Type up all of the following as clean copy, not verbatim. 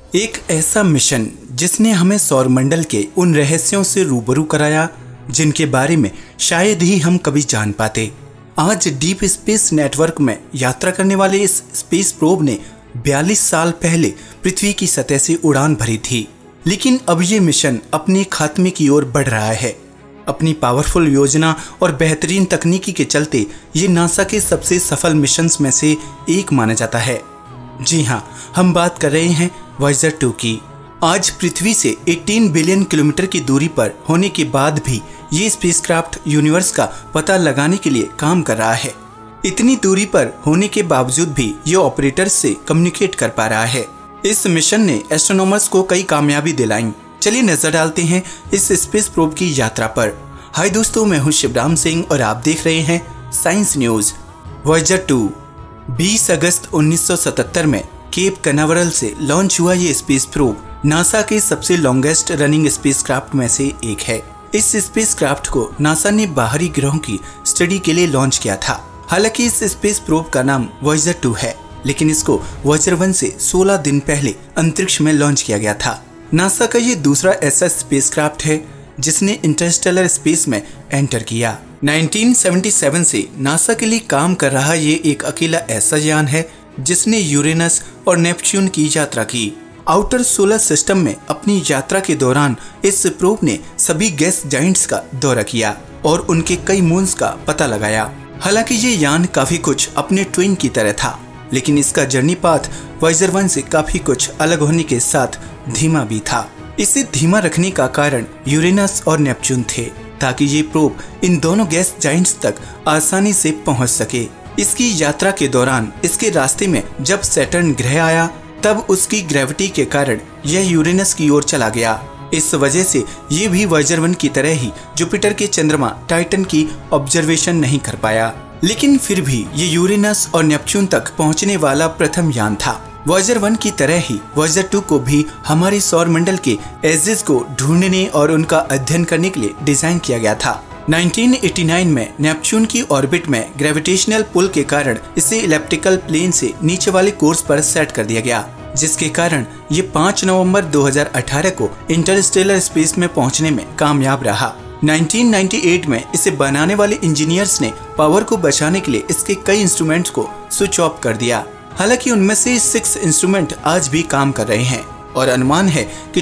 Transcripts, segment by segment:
एक ऐसा मिशन जिसने हमें सौरमंडल के उन रहस्यों से रूबरू कराया जिनके बारे में शायद ही हम कभी जान पाते। आज डीप स्पेस नेटवर्क में यात्रा करने वाले इस स्पेस प्रोब ने 42 साल पहले पृथ्वी की सतह से उड़ान भरी थी, लेकिन अब ये मिशन अपने खात्मे की ओर बढ़ रहा है। अपनी पावरफुल योजना और बेहतरीन तकनीकी के चलते ये नासा के सबसे सफल मिशंस में से एक माना जाता है। जी हाँ, हम बात कर रहे हैं वॉयेजर 2 की। आज पृथ्वी से 18 बिलियन किलोमीटर की दूरी पर होने के बाद भी ये स्पेसक्राफ्ट यूनिवर्स का पता लगाने के लिए काम कर रहा है। इतनी दूरी पर होने के बावजूद भी ये ऑपरेटर्स से कम्युनिकेट कर पा रहा है। इस मिशन ने एस्ट्रोनॉमर्स को कई कामयाबी दिलाई। चलिए नजर डालते हैं इस स्पेस प्रोब की यात्रा पर। हाय दोस्तों, मैं हूं शिवराम सिंह और आप देख रहे हैं साइंस न्यूज। वॉयेजर 2 20 अगस्त 1977 में केप कनावरल से लॉन्च हुआ ये स्पेस प्रोब नासा के सबसे लॉन्गेस्ट रनिंग स्पेसक्राफ्ट में से एक है। इस स्पेसक्राफ्ट को नासा ने बाहरी ग्रहों की स्टडी के लिए लॉन्च किया था। हालांकि इस स्पेस प्रोब का नाम वॉयेजर 2 है, लेकिन इसको वॉयेजर 1 से 16 दिन पहले अंतरिक्ष में लॉन्च किया गया था। नासा का ये दूसरा ऐसा स्पेसक्राफ्ट है जिसने इंटरस्टेलर स्पेस में एंटर किया। 1977 से नासा के लिए काम कर रहा ये एक अकेला ऐसा यान है जिसने यूरेनस और नेपच्यून की यात्रा की। आउटर सोलर सिस्टम में अपनी यात्रा के दौरान इस प्रोब ने सभी गैस जाइंट्स का दौरा किया और उनके कई मून्स का पता लगाया। हालांकि ये यान काफी कुछ अपने ट्विन की तरह था, लेकिन इसका जर्नी पाथ वॉयेजर 1 से काफी कुछ अलग होने के साथ धीमा भी था। इसे धीमा रखने का कारण यूरेनस और नेपच्यून थे, ताकि ये प्रोब इन दोनों गैस जाइंट्स तक आसानी से पहुंच सके। इसकी यात्रा के दौरान इसके रास्ते में जब सैटर्न ग्रह आया, तब उसकी ग्रेविटी के कारण यह यूरेनस की ओर चला गया। इस वजह से ये भी वॉयेजर 1 की तरह ही जुपिटर के चंद्रमा टाइटन की ऑब्जर्वेशन नहीं कर पाया, लेकिन फिर भी ये यूरेनस और नेपच्यून तक पहुंचने वाला प्रथम यान था। वॉयेजर 1 की तरह ही वॉयेजर 2 को भी हमारे सौरमंडल के एजेस को ढूंढने और उनका अध्ययन करने के लिए डिजाइन किया गया था। 1989 में नेपच्यून की ऑर्बिट में ग्रेविटेशनल पुल के कारण इसे इलिप्टिकल प्लेन से नीचे वाले कोर्स पर सेट कर दिया गया, जिसके कारण ये 5 नवंबर 2018 को इंटरस्टेलर स्पेस में पहुंचने में कामयाब रहा। 1998 में इसे बनाने वाले इंजीनियर्स ने पावर को बचाने के लिए इसके कई इंस्ट्रूमेंट्स को स्विच ऑफ कर दिया। हालांकि उनमें से 6 इंस्ट्रूमेंट आज भी काम कर रहे हैं और अनुमान है कि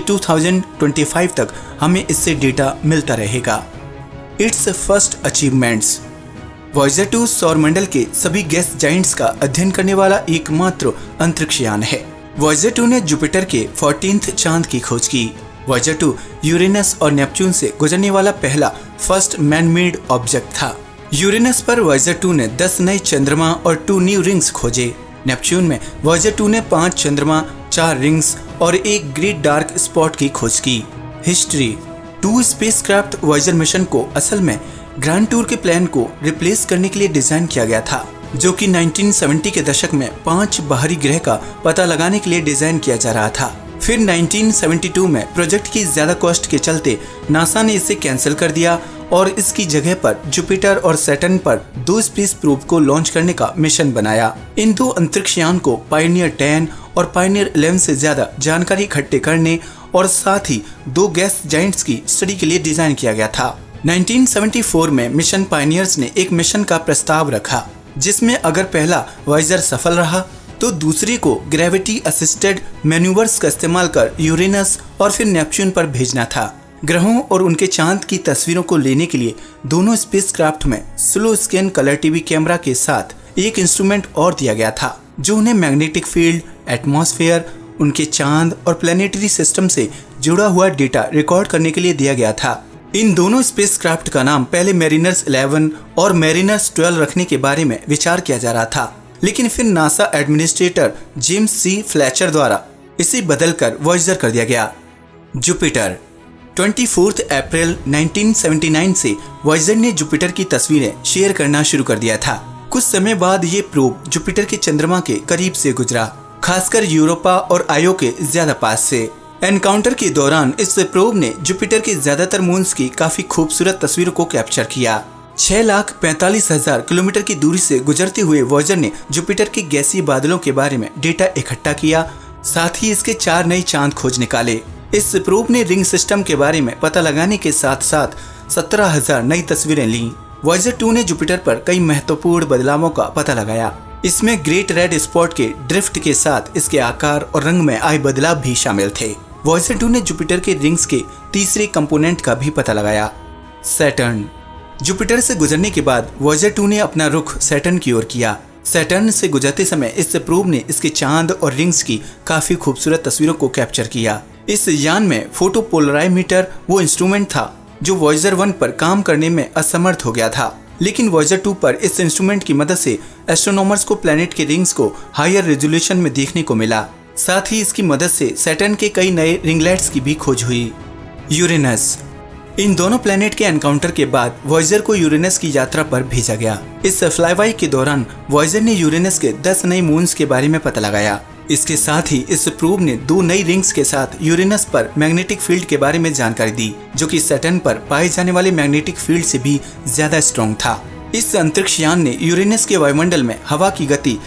2025 तक हमें इससे डेटा मिलता रहेगा। It's first achievements. वॉयेजर 2 सौरमंडल के सभी गैस जाइंट्स का अध्ययन करने वाला एकमात्र अंतरिक्ष यान है। वॉयेजर 2 ने जुपिटर के 14th चांद की खोज की। वॉयेजर 2 यूरेनस और नेपच्यून से गुजरने वाला पहला फर्स्ट मैन मेड ऑब्जेक्ट था। यूरेनस पर वॉयेजर 2 ने 10 नए चंद्रमा और 2 न्यू रिंग्स खोजे। नेपच्यून में वॉयेजर 2 ने 5 चंद्रमा, 4 रिंग्स और एक ग्रेट डार्क स्पॉट की खोज की। हिस्ट्री। 2 स्पेसक्राफ्ट वॉयेजर मिशन को असल में ग्रैंड टूर के प्लान को रिप्लेस करने के लिए डिजाइन किया गया था, जो कि 1970 के दशक में 5 बाहरी ग्रह का पता लगाने के लिए डिजाइन किया जा रहा था। फिर 1972 में प्रोजेक्ट की ज्यादा कॉस्ट के चलते नासा ने इसे कैंसिल कर दिया और इसकी जगह पर जुपिटर और सैटर्न पर 2 स्पेस प्रोब को लॉन्च करने का मिशन बनाया। इन 2 अंतरिक्ष यान को पायनियर 10 और पायनियर 11 से ज्यादा जानकारी इकट्ठे करने और साथ ही 2 गैस जाइंट्स की स्टडी के लिए डिजाइन किया गया था। 1974 में मिशन पायनियर्स ने एक मिशन का प्रस्ताव रखा, जिसमें अगर पहला वॉयेजर सफल रहा तो दूसरे को ग्रेविटी असिस्टेड मैन्यूवर्स का इस्तेमाल कर यूरेनस और फिर नेपच्यून पर भेजना था। ग्रहों और उनके चांद की तस्वीरों को लेने के लिए दोनों स्पेसक्राफ्ट में slow scan colour TV camera के साथ एक इंस्ट्रूमेंट और दिया गया था, जो उन्हें मैग्नेटिक फील्ड, एटमॉस्फेयर, उनके चांद और प्लेनेटरी सिस्टम से जुड़ा हुआ डेटा रिकॉर्ड करने के लिए दिया गया था। इन दोनों स्पेसक्राफ्ट का नाम पहले मैरिनर्स 11 और मैरिनर्स 12 रखने के बारे में विचार किया जा रहा था, लेकिन फिर NASA administrator James C Fletcher द्वारा इसे बदलकर वॉयेजर कर दिया गया। जुपिटर। 24 अप्रैल 1979 से वॉयेजर ने जुपिटर की तस्वीरें शेयर करना शुरू कर दिया था। कुछ समय बाद ये प्रोब जुपिटर के चंद्रमा के करीब से गुजरा, खासकर यूरोपा और आयो के ज्यादा पास से। एनकाउंटर के दौरान इस प्रोब ने जुपिटर के ज्यादातर मून्स की काफी खूबसूरत तस्वीरों को कैप्चर किया। 6,45,000 किलोमीटर की दूरी से गुजरते हुए वॉयेजर ने जुपिटर के गैसीय बादलों के बारे में डेटा इकट्ठा किया साथ ही इसके 4 नए चांद खोज निकाले। इस प्रोब ने रिंग सिस्टम के बारे में पता लगाने के साथ साथ 17,000 नई तस्वीरें लीं। वॉयेजर 2 ने जुपिटर पर कई महत्वपूर्ण बदलावों का पता लगाया। इसमें ग्रेट रेड स्पॉट के ड्रिफ्ट के साथ इसके आकार और रंग में आए बदलाव भी शामिल थे। वॉयेजर 2 ने जुपिटर के रिंग्स के तीसरे कंपोनेंट का भी पता लगाया, सैटर्न। जुपिटर से गुजरने के बाद वॉयेजर 2 ने अपना रुख सैटर्न की ओर किया। सैटर्न से गुजरते समय इस प्रोब ने इसके चांद और रिंग्स की काफी खूबसूरत तस्वीरों को कैप्चर किया। इस यान में फोटोपोलराइमीटर वो इंस्ट्रूमेंट था जो वॉयेजर 1 पर काम करने में असमर्थ हो गया था, लेकिन वॉयेजर 2 पर इस इंस्ट्रूमेंट की मदद से एस्ट्रोनॉमर्स को प्लैनेट के रिंग्स को हायर रेजोल्यूशन में देखने को मिला। साथ ही इसकी मदद से सैटर्न के कई नए रिंगलेट्स की भी खोज हुई। यूरेनस। इन दोनों प्लैनेट के एनकाउंटर के बाद वॉयेजर को यूरेनस की यात्रा पर भेजा गया। इस फ्लाईबाई के दौरान वॉयेजर ने यूरेनस के 10 नए मून्स के बारे में पता लगाया। इसके साथ ही इस प्रोब ने 2 नई रिंग्स के साथ यूरेनस पर मैग्नेटिक फील्ड के बारे में जानकारी दी, जो कि सैटर्न पर पाए जाने वाले मैग्नेटिक फील्ड से भी ज्यादा स्ट्रॉन्ग था। इस अंतरिक्ष यान ने यूरेनस के वायुमंडल में हवा की गति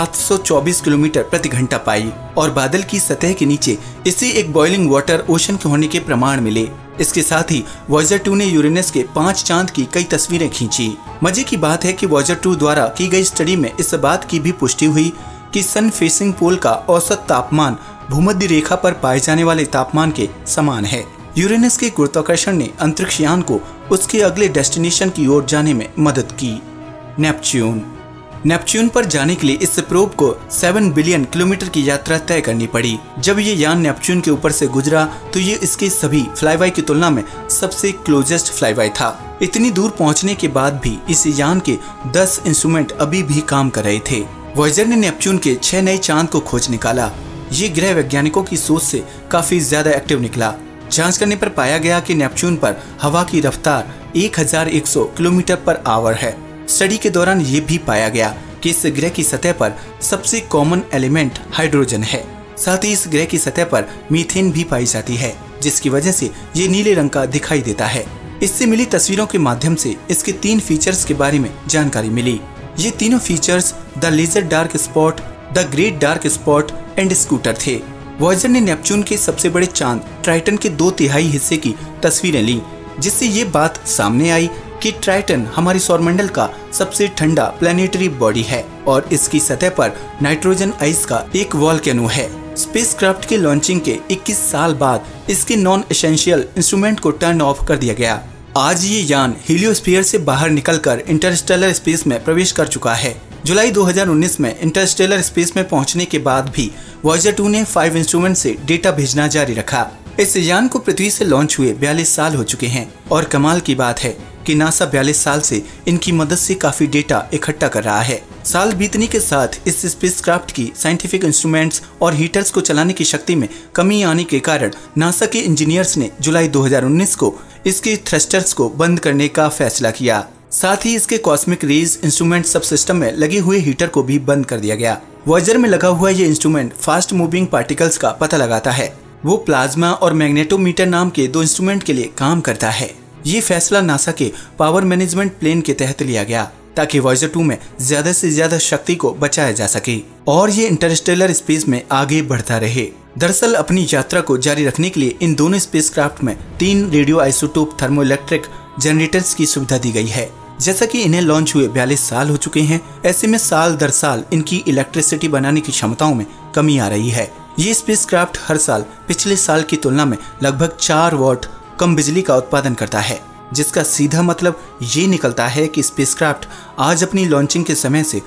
724 किलोमीटर प्रति घंटा पाई और बादल की सतह के नीचे इसे एक बॉइलिंग वाटर ओशन के होने के प्रमाण मिले। इसके साथ ही वॉयेजर 2 ने यूरेनस के 5 चांद की कई तस्वीरें खींची। मजे की बात है कि वॉयेजर 2 द्वारा की गई स्टडी में इस बात की भी पुष्टि हुई कि सन फेसिंग पोल का औसत तापमान भूमध्य रेखा पर पाए जाने वाले तापमान के समान है। यूरेनस के गुरुत्वाकर्षण ने अंतरिक्ष यान को उसके अगले डेस्टिनेशन की ओर जाने में मदद की। नेपच्यून। नेपच्यून पर जाने के लिए इस प्रोब को 7 बिलियन किलोमीटर की यात्रा तय करनी पड़ी। जब ये यान नेपच्यून के ऊपर से गुजरा तो ये इसके सभी फ्लाईबाई की तुलना में सबसे क्लोजेस्ट फ्लाईबाई था। इतनी दूर पहुंचने के बाद भी इस यान के 10 इंस्ट्रूमेंट अभी भी काम कर रहे थे। वॉयेजर ने नेपच्यून के 6 नए चांद को खोज निकाला। ये ग्रह वैज्ञानिकों की सोच से काफी ज्यादा एक्टिव निकला। जांच करने पर पाया गया कि नेपच्यून पर हवा की रफ्तार 1100 किलोमीटर पर आवर है। स्टडी के दौरान ये भी पाया गया कि इस ग्रह की सतह पर सबसे कॉमन एलिमेंट हाइड्रोजन है। साथ ही इस ग्रह की सतह पर मीथेन भी पाई जाती है, जिसकी वजह से ये नीले रंग का दिखाई देता है। इससे मिली तस्वीरों के माध्यम से इसके 3 फीचर्स के बारे में जानकारी मिली। ये तीनों features the lesser dark spot, the great dark spot and scooter थे। वॉयेजर ने नेपच्यून के सबसे बड़े चांद ट्राइटन के 2/3 हिस्से की तस्वीरें ली, जिससे ये बात सामने आई कि ट्राइटन हमारी सौरमंडल का सबसे ठंडा प्लैनेटरी बॉडी है और इसकी सतह पर नाइट्रोजन आइस का एक वॉल्केनो है। स्पेसक्राफ्ट के लॉन्चिंग के 21 साल बाद इसके नॉन एसेंशियल इंस्ट्रूमेंट को टर्न ऑफ कर दिया गया। आज ये यान हीलियोस्फीयर से बाहर निकलकर इंटरस्टेलर स्पेस में प्रवेश कर चुका है। जुलाई 2019 में इंटरस्टेलर स्पेस में पहुंचने के बाद भी वॉयेजर 2 ने 5 इंस्ट्रूमेंट से डेटा भेजना जारी रखा। इस यान को पृथ्वी से लॉन्च हुए 42 साल हो चुके हैं और कमाल की बात है कि नासा 42 साल से इनकी मदद से काफी डेटा इकट्ठा कर रहा है। साल बीतने के साथ इस स्पेसक्राफ्ट की साइंटिफिक इंस्ट्रूमेंट्स और हीटर्स को चलाने की शक्ति में कमी आने के कारण नासा के इंजीनियर्स ने जुलाई 2019 को इसके थ्रस्टर्स को बंद करने का फैसला किया। साथ ही इसके cosmic rays instrument subsystem में लगे हुए हीटर को भी बंद कर दिया गया। वॉयेजर में लगा हुआ ये इंस्ट्रूमेंट फास्ट मूविंग पार्टिकल्स का पता लगाता है। वो प्लाज्मा और मैग्नेटोमीटर नाम के 2 इंस्ट्रूमेंट के लिए काम करता है। ये फैसला नासा के पावर मैनेजमेंट प्लेन के तहत लिया गया ताकि वॉयेजर 2 में ज्यादा से ज्यादा शक्ति को बचाया जा सके और ये इंटरस्टेलर स्पेस में आगे बढ़ता रहे। दरअसल अपनी यात्रा को जारी रखने के लिए इन दोनों स्पेसक्राफ्ट में 3 रेडियो आइसोटोप थर्मोइलेक्ट्रिक जनरेटर्स की सुविधा दी गई है। जैसा कि इन्हें लॉन्च हुए 42 साल हो चुके हैं, ऐसे में साल दर साल इनकी इलेक्ट्रिसिटी बनाने की क्षमताओं में कमी आ रही है। ये स्पेसक्राफ्ट हर साल पिछले साल की तुलना में लगभग 4 वॉट कम बिजली का उत्पादन करता है, जिसका सीधा मतलब ये निकलता है कि स्पेसक्राफ्ट आज अपनी लॉन्चिंग के समय से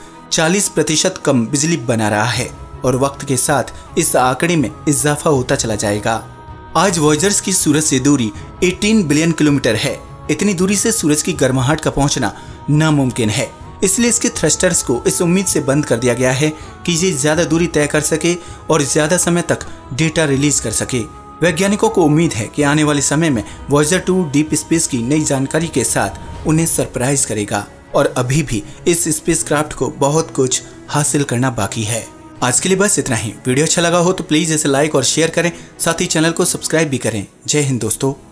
40% कम बिजली बना रहा है और वक्त के साथ इस आंकड़े में इजाफा होता चला जाएगा। आज वॉयेजर्स की सूरज से दूरी 18 बिलियन किलोमीटर है। इतनी दूरी से सूरज की गर्माहट का पहुंचना नामुमकिन है, इसलिए इसके थ्रस्टर्स को इस उम्मीद से बंद कर दिया गया है कि ये ज्यादा दूरी तय कर सके और ज्यादा समय तक डेटा रिलीज कर सके। वैज्ञानिकों को उम्मीद है कि आने वाले समय में वॉयेजर 2 डीप स्पेस की नई जानकारी के साथ उन्हें सरप्राइज करेगा और अभी भी इस स्पेसक्राफ्ट को बहुत कुछ हासिल करना बाकी है। आज के लिए बस इतना ही। वीडियो अच्छा लगा हो तो प्लीज इसे लाइक और शेयर करें, साथ ही चैनल को सब्सक्राइब भी करें। जय हिंद दोस्तों।